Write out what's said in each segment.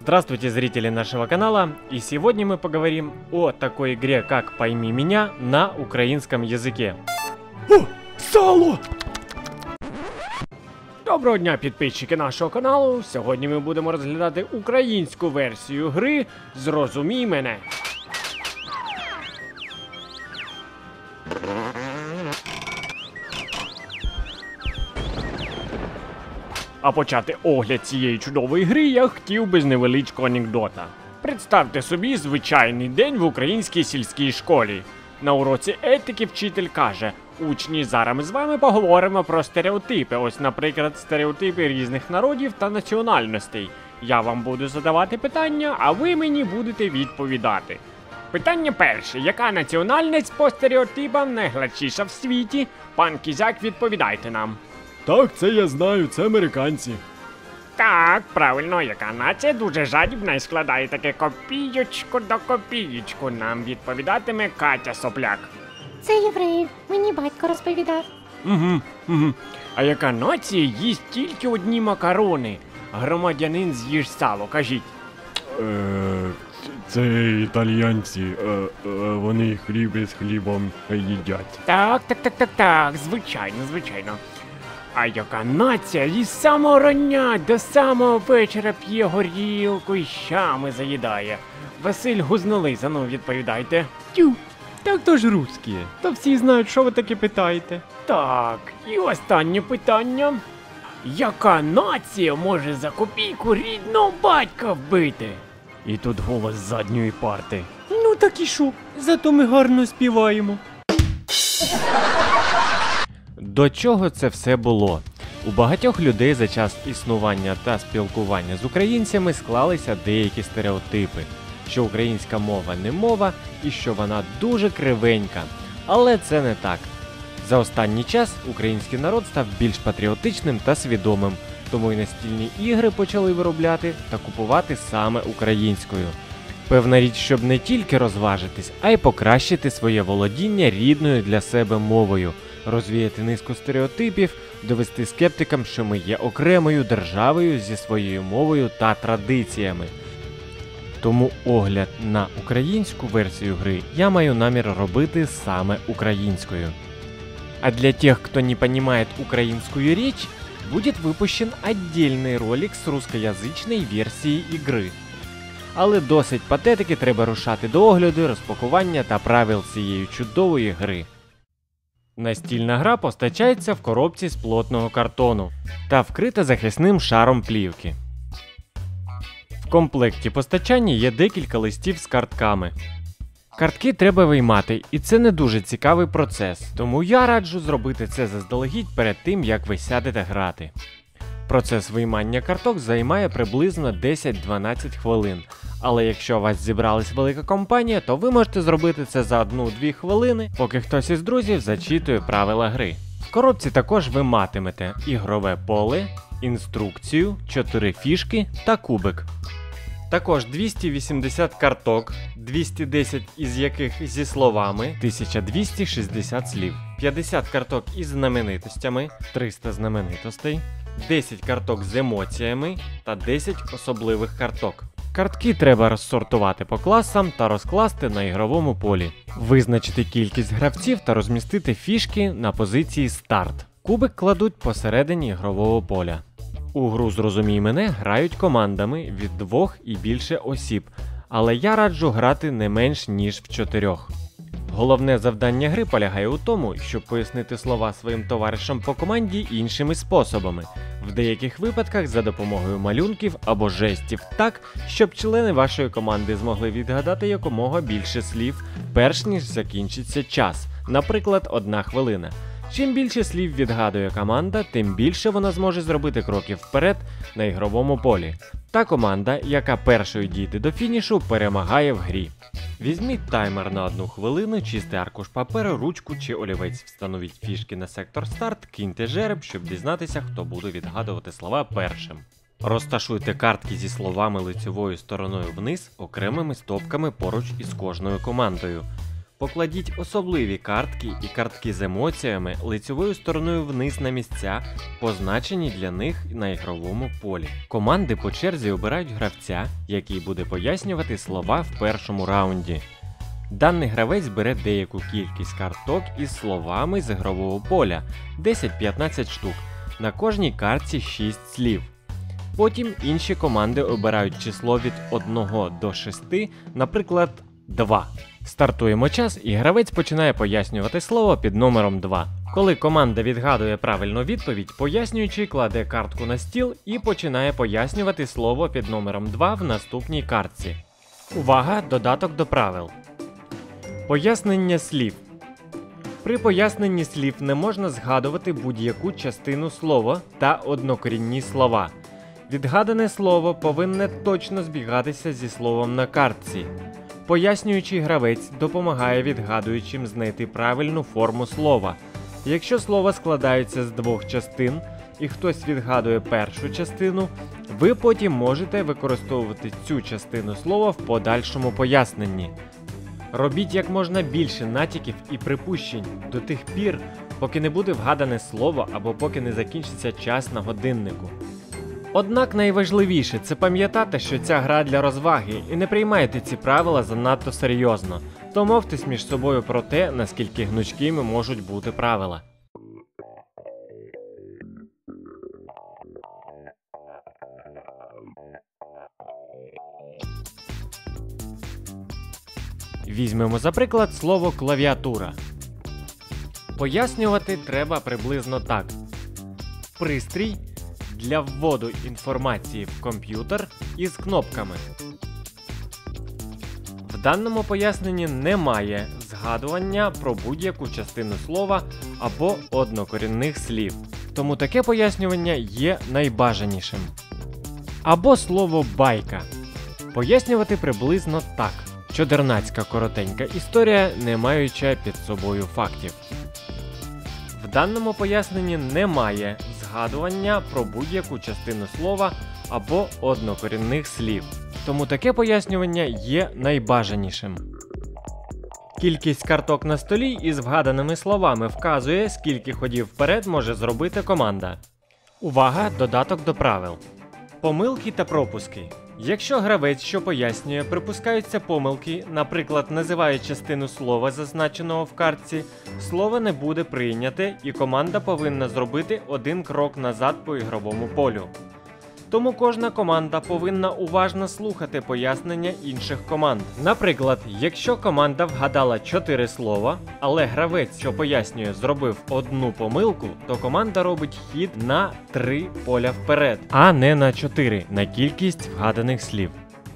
Здравствуйте, зрители нашего канала, и сегодня мы поговорим о такой игре, как «Пойми меня» на украинском языке. О, сало! Доброго дня, підписчики нашого каналу! Сьогодні ми будемо розглядати українську версію гри «Зрозумій мене». А почати огляд цієї чудової гри я хотів би з невеличкого анекдота. Представте собі звичайний день в українській сільській школі. На уроці етики вчитель каже: учні, зараз ми з вами поговоримо про стереотипи. Ось, наприклад, стереотипи різних народів та національностей. Я вам буду задавати питання, а ви мені будете відповідати. Питання перше. Яка національність по стереотипам найгладшіша в світі? Пан Кізяк, відповідайте нам. Так, це я знаю, це американці. Так, правильно, яка нація дуже жадібна і складає таке копієчку до копієчку. Нам відповідатиме Катя Сопляк. Це євреї, мені батько розповідав. Угу. А яка нація їсть тільки одні макарони? Громадянин з'їж сало, кажіть. Це італіянці, вони хліб із хлібом їдять. Так, звичайно. А яка нація із самого рання до самого вечора п'є горілку і щами заїдає? Василь Гузнолиза, ну відповідайте. Так то ж русські, та всі знають, що ви таке питаєте. Так, і останнє питання. Яка нація може за копійку рідного батька вбити? І тут голос з задньої парти. Ну так і що, зато ми гарно співаємо. До чого це все було? У багатьох людей за час існування та спілкування з українцями склалися деякі стереотипи, що українська мова не мова і що вона дуже кривенька. Але це не так. За останній час український народ став більш патріотичним та свідомим, тому і настільні ігри почали виробляти та купувати саме українською. Певна річ, щоб не тільки розважитись, а й покращити своє володіння рідною для себе мовою, розвіяти низку стереотипів, довести скептикам, що ми є окремою державою зі своєю мовою та традиціями. Тому огляд на українську версію гри я маю намір робити саме українською. А для тех, кто не понимает украинскую речь, будет выпущен отдельный ролик з рускоязичної версії ігри. Але досить патетики, треба рушати до огляду, розпакування та правил цієї чудової гри. Настільна гра постачається в коробці з плотного картону та вкрита захисним шаром плівки. В комплекті постачання є декілька листів з картками. Картки треба виймати, і це не дуже цікавий процес, тому я раджу зробити це заздалегідь перед тим, як ви сядете грати. Процес виймання карток займає приблизно 10-12 хвилин, але якщо у вас зібралась велика компанія, то ви можете зробити це за 1-2 хвилини, поки хтось із друзів зачитує правила гри. В коробці також ви матимете ігрове поле, інструкцію, 4 фішки та кубик. Також 280 карток, 210 із яких зі словами, 1260 слів, 50 карток із знаменитостями, 300 знаменитостей, 10 карток з емоціями та 10 особливих карток. Картки треба розсортувати по класам та розкласти на ігровому полі. Визначити кількість гравців та розмістити фішки на позиції старт. Кубик кладуть посередині ігрового поля. У гру «Зрозумій мене» грають командами від 2 і більше осіб, але я раджу грати не менш ніж в 4. Головне завдання гри полягає у тому, щоб пояснити слова своїм товаришам по команді іншими способами, в деяких випадках за допомогою малюнків або жестів так, щоб члени вашої команди змогли відгадати якомога більше слів, перш ніж закінчиться час, наприклад, 1 хвилина. Чим більше слів відгадує команда, тим більше вона зможе зробити кроків вперед на ігровому полі. Та команда, яка першою дійде до фінішу, перемагає в грі. Візьміть таймер на 1 хвилину, чистий аркуш паперу, ручку чи олівець, встановіть фішки на сектор старт, киньте жереб, щоб дізнатися, хто буде відгадувати слова першим. Розташуйте картки зі словами лицевою стороною вниз окремими стопками поруч із кожною командою. Покладіть особливі картки і картки з емоціями лицьовою стороною вниз на місця, позначені для них на ігровому полі. Команди по черзі обирають гравця, який буде пояснювати слова в першому раунді. Даний гравець бере деяку кількість карток із словами з ігрового поля – 10-15 штук, на кожній картці 6 слів. Потім інші команди обирають число від 1 до 6, наприклад, 2. Стартуємо час, і гравець починає пояснювати слово під номером 2. Коли команда відгадує правильну відповідь, пояснюючий кладе картку на стіл і починає пояснювати слово під номером 2 в наступній картці. Увага! Додаток до правил. Пояснення слів. При поясненні слів не можна згадувати будь-яку частину слова та однокорінні слова. Відгадане слово повинне точно збігатися зі словом на картці. Пояснюючий гравець допомагає відгадуючим знайти правильну форму слова. Якщо слово складається з двох частин і хтось відгадує першу частину, ви потім можете використовувати цю частину слова в подальшому поясненні. Робіть як можна більше натяків і припущень до тих пір, поки не буде вгадане слово або поки не закінчиться час на годиннику. Однак найважливіше – це пам'ятати, що ця гра для розваги, і не приймайте ці правила занадто серйозно. Домовтесь між собою про те, наскільки гнучкими можуть бути правила. Візьмемо за приклад слово клавіатура. Пояснювати треба приблизно так. Пристрій для вводу інформації в комп'ютер із кнопками. В даному поясненні немає згадування про будь-яку частину слова або однокорінних слів. Тому таке пояснювання є найбажанішим. Або слово байка. Пояснювати приблизно так. Чодернацька коротенька історія, не маюча під собою фактів. В даному поясненні немає згадування про будь-яку частину слова або однокорінних слів. Тому таке пояснювання є найбажанішим. Кількість карток на столі із вгаданими словами вказує, скільки ходів вперед може зробити команда. Увага! Додаток до правил. Помилки та пропуски. Якщо гравець, що пояснює, припускаються помилки, наприклад, називає частину слова, зазначеного в картці, слово не буде прийняте і команда повинна зробити один крок назад по ігровому полю. Тому кожна команда повинна уважно слухати пояснення інших команд. Наприклад, якщо команда вгадала 4 слова, але гравець, що пояснює, зробив одну помилку, то команда робить хід на 3 поля вперед, а не на 4 на кількість вгаданих слів.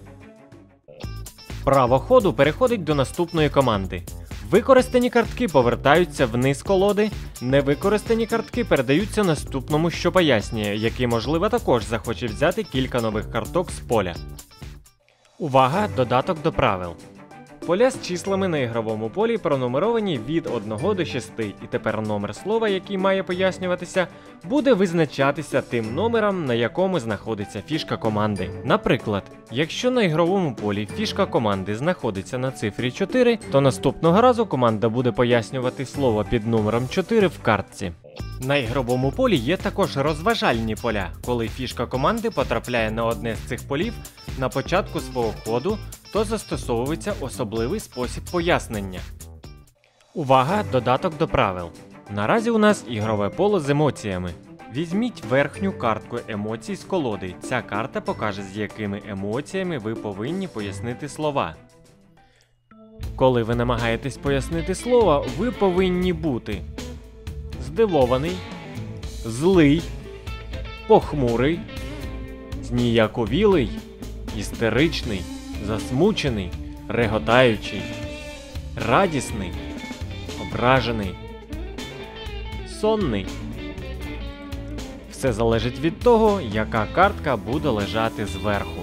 Право ходу переходить до наступної команди. Використані картки повертаються вниз колоди, невикористані картки передаються наступному, що пояснює, який, можливо, також захоче взяти кілька нових карток з поля. Увага! Додаток до правил. Поля з числами на ігровому полі пронумеровані від 1 до 6, і тепер номер слова, який має пояснюватися, буде визначатися тим номером, на якому знаходиться фішка команди. Наприклад, якщо на ігровому полі фішка команди знаходиться на цифрі 4, то наступного разу команда буде пояснювати слово під номером 4 в картці. На ігровому полі є також розважальні поля, коли фішка команди потрапляє на одне з цих полів на початку свого ходу, то застосовується особливий спосіб пояснення. Увага! Додаток до правил. Наразі у нас ігрове поле з емоціями. Візьміть верхню картку емоцій з колоди. Ця карта покаже, з якими емоціями ви повинні пояснити слова. Коли ви намагаєтесь пояснити слово, ви повинні бути здивований, злий, похмурий, зніяковілий, істеричний, засмучений, реготаючий, радісний, ображений, сонний. Все залежить від того, яка картка буде лежати зверху.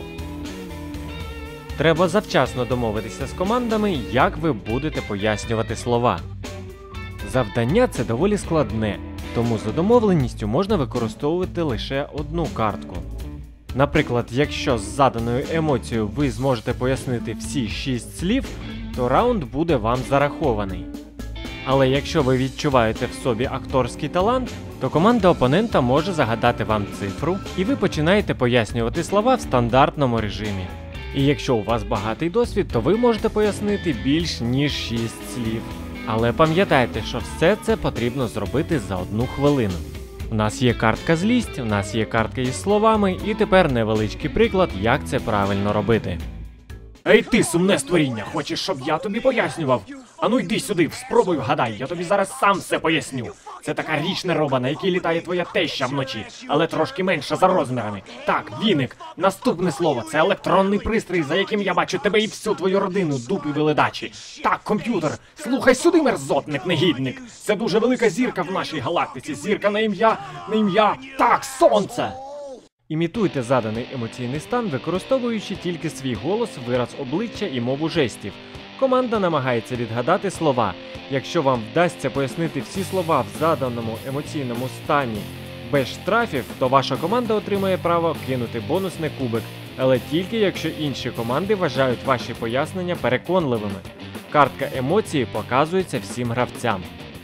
Треба завчасно домовитися з командами, як ви будете пояснювати слова. Завдання це доволі складне, тому за домовленістю можна використовувати лише одну картку. Наприклад, якщо з заданою емоцією ви зможете пояснити всі 6 слів, то раунд буде вам зарахований. Але якщо ви відчуваєте в собі акторський талант, то команда опонента може загадати вам цифру, і ви починаєте пояснювати слова в стандартному режимі. І якщо у вас багатий досвід, то ви можете пояснити більш ніж 6 слів. Але пам'ятайте, що все це потрібно зробити за 1 хвилину. У нас є картка злість, у нас є картка із словами, і тепер невеличкий приклад, як це правильно робити. Ей ти, сумне створіння, хочеш, щоб я тобі пояснював? Ану йди сюди, спробуй вгадай, я тобі зараз сам все поясню. Це така річ нероба, на якій літає твоя теща вночі, але трошки менша за розмірами. Так, віник. Наступне слово – це електронний пристрій, за яким я бачу тебе і всю твою родину, дупи виледачі. Так, комп'ютер, слухай сюди, мерзотник, негідник. Це дуже велика зірка в нашій галактиці, зірка на ім'я, так, сонце! Імітуйте заданий емоційний стан, використовуючи тільки свій голос, вираз обличчя і мову жестів. Команда намагається відгадати слова. Якщо вам вдасться пояснити всі слова в заданому емоційному стані без штрафів, то ваша команда отримає право кинути бонусний кубик, але тільки якщо інші команди вважають ваші пояснення переконливими. Картка емоції показується всім гравцям.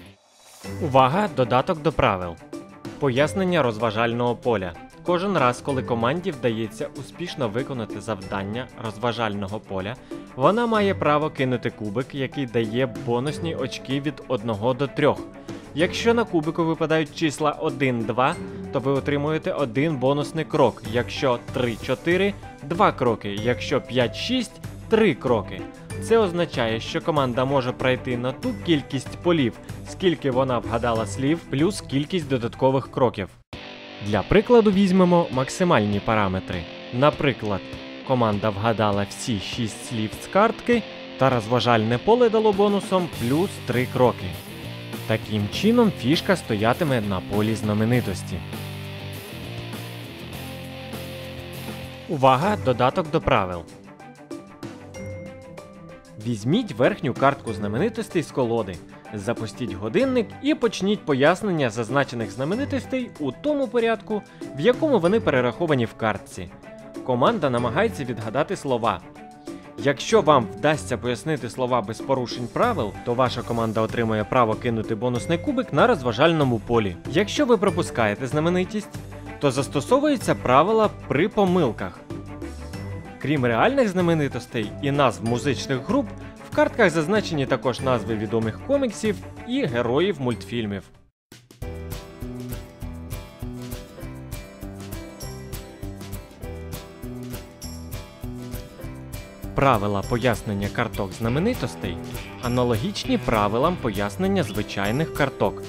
Увага! Додаток до правил. Пояснення розважального поля. Кожен раз, коли команді вдається успішно виконати завдання розважального поля, вона має право кинути кубик, який дає бонусні очки від 1 до 3. Якщо на кубику випадають числа 1-2, то ви отримуєте 1 бонусний крок, якщо 3-4 – 2 кроки, якщо 5-6 – 3 кроки. Це означає, що команда може пройти на ту кількість полів, скільки вона вгадала слів, плюс кількість додаткових кроків. Для прикладу візьмемо максимальні параметри. Наприклад, команда вгадала всі 6 слів з картки, та розважальне поле дало бонусом плюс 3 кроки. Таким чином фішка стоятиме на полі знаменитості. Увага! Додаток до правил. Візьміть верхню картку знаменитостей з колоди, запустіть годинник і почніть пояснення зазначених знаменитостей у тому порядку, в якому вони перераховані в картці. Команда намагається відгадати слова. Якщо вам вдасться пояснити слова без порушень правил, то ваша команда отримує право кинути бонусний кубик на розважальному полі. Якщо ви пропускаєте знаменитість, то застосовуються правила при помилках. Крім реальних знаменитостей і назв музичних груп, в картках зазначені також назви відомих коміксів і героїв мультфільмів. Правила пояснення карток знаменитостей аналогічні правилам пояснення звичайних карток.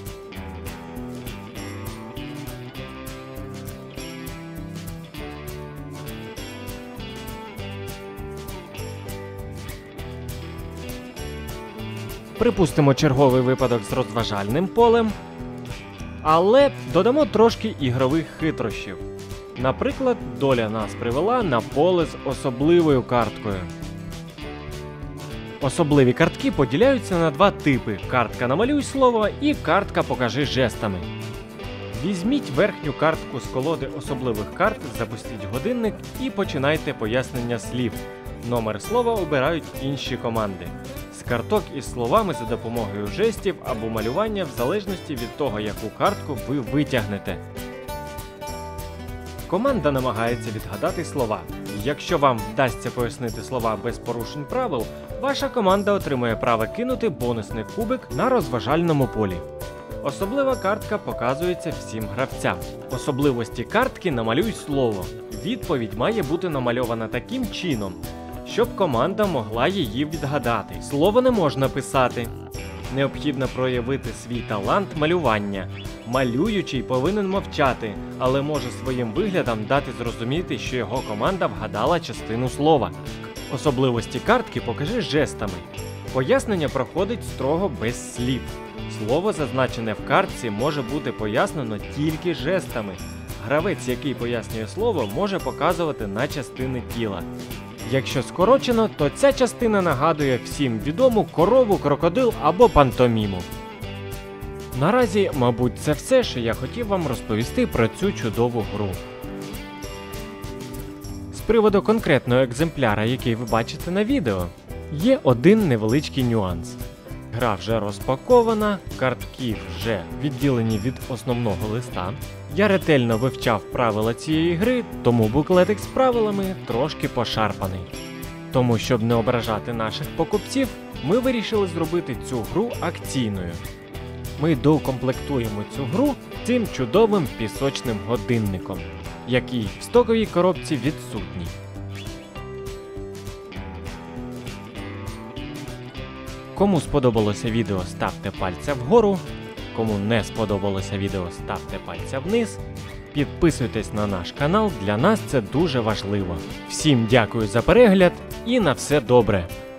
Припустимо черговий випадок з розважальним полем, але додамо трошки ігрових хитрощів. Наприклад, доля нас привела на поле з особливою карткою. Особливі картки поділяються на 2 типи – картка «Намалюй слово» і картка «Покажи жестами». Візьміть верхню картку з колоди особливих карт, запустіть годинник і починайте пояснення слів. Номер слова обирають інші команди. З карток із словами за допомогою жестів або малювання в залежності від того, яку картку ви витягнете. Команда намагається відгадати слова. Якщо вам вдасться пояснити слова без порушень правил, ваша команда отримує право кинути бонусний кубик на розважальному полі. Особлива картка показується всім гравцям. Особливості картки «Намалюй слово». Відповідь має бути намальована таким чином, щоб команда могла її відгадати. Слово не можна писати. Необхідно проявити свій талант малювання. Малюючий повинен мовчати, але може своїм виглядом дати зрозуміти, що його команда вгадала частину слова. Особливості картки покажи жестами. Пояснення проходить строго без слів. Слово, зазначене в картці, може бути пояснено тільки жестами. Гравець, який пояснює слово, може показувати на частини тіла. Якщо скорочено, то ця частина нагадує всім відому корову, крокодил або пантоміму. Наразі, мабуть, це все, що я хотів вам розповісти про цю чудову гру. З приводу конкретного екземпляра, який ви бачите на відео, Є один невеличкий нюанс. Гра вже розпакована, картки вже відділені від основного листа. Я ретельно вивчав правила цієї гри, тому буклетик з правилами трошки пошарпаний. Тому, щоб не ображати наших покупців, ми вирішили зробити цю гру акційною. Ми доукомплектуємо цю гру цим чудовим пісочним годинником, який в стоковій коробці відсутній. Кому сподобалося відео, ставте пальця вгору. Кому не сподобалося відео, ставте пальця вниз. Підписуйтесь на наш канал, для нас це дуже важливо. Всім дякую за перегляд і на все добре!